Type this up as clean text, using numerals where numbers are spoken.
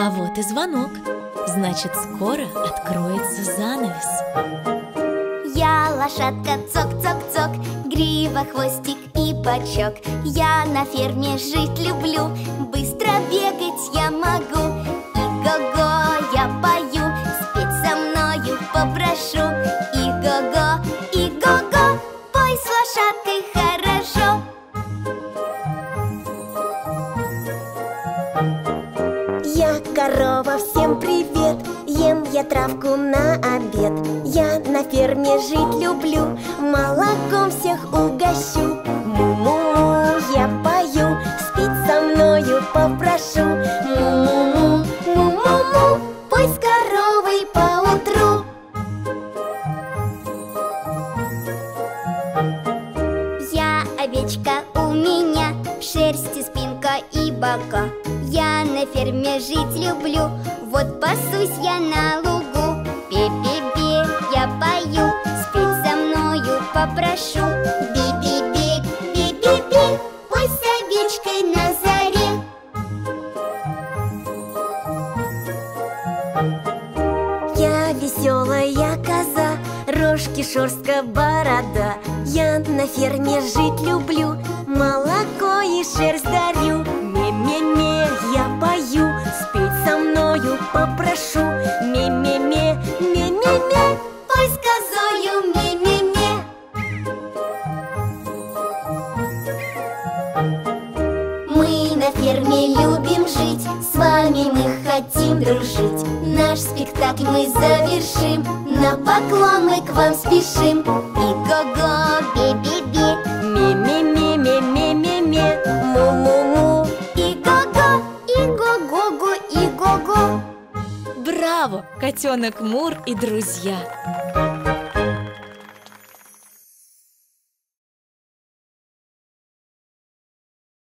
А вот и звонок. Значит, скоро откроется занавес. Я лошадка, цок-цок-цок, грива, хвостик и бочок. Я на ферме жить люблю, быстро бегать я могу. И-го-го, я пою, спеть со мною попрошу. И-го-го, и-го-го, пой с лошадкой хорошо. Я корова, всем привет! Ем я травку на обед. Я на ферме жить люблю, молоком всех угощу. Му-му-му, я пою, спеть со мною попрошу. Му-му-му, му-му-му, пой с коровой поутру. Я овечка, у меня в шерсти спинка и бока. Я на ферме жить люблю, вот пасусь я на лугу. Бе-бе-бе, я пою, спеть со мною попрошу. Бе-бе-бе, бе-бе-бе, пой с овечкой на заре. Я веселая коза, рожки, шерстка, борода. Я на ферме жить люблю, молоко и шерсть дарю. Ме-ме-ме, я пою, спеть со мною попрошу. Ме-ме-ме, ме-ме-ме, Пой с козою, ме-ме-ме. Мы на ферме любим жить, с вами мы хотим дружить. Наш спектакль мы завершим, на поклон мы к вам спешим. И-го-го, бе-бе-бе, ме-ме-ме, ме-ме-ме-ме, му-му-му. и-го-го, и-го-го-го, и-го-го. Браво, котенок Мур и друзья!